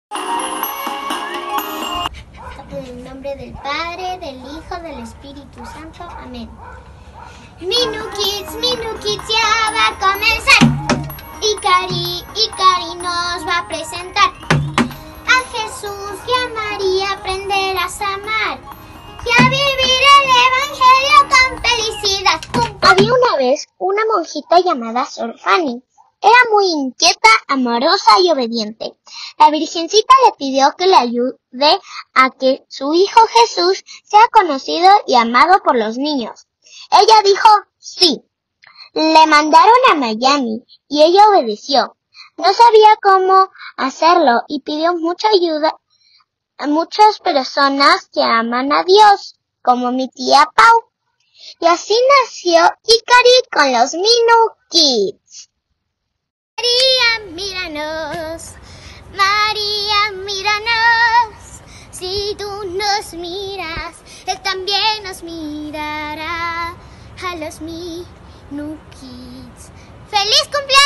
En el nombre del Padre, del Hijo, del Espíritu Santo. Amén. Minu Kids ya va a comenzar. Icari nos va a presentar a Jesús y a María. Aprenderás a amar y a vivir el Evangelio con felicidad. Había una vez una monjita llamada Sor Fanny. Era muy inquieta, amorosa y obediente. La Virgencita le pidió que le ayude a que su hijo Jesús sea conocido y amado por los niños. Ella dijo sí. Le mandaron a Miami y ella obedeció. No sabía cómo hacerlo y pidió mucha ayuda a muchas personas que aman a Dios, como mi tía Pau. Y así nació Icari con los Minu Kids. María, míranos, si tú nos miras, Él también nos mirará, a los Minu Kids. ¡Feliz cumpleaños!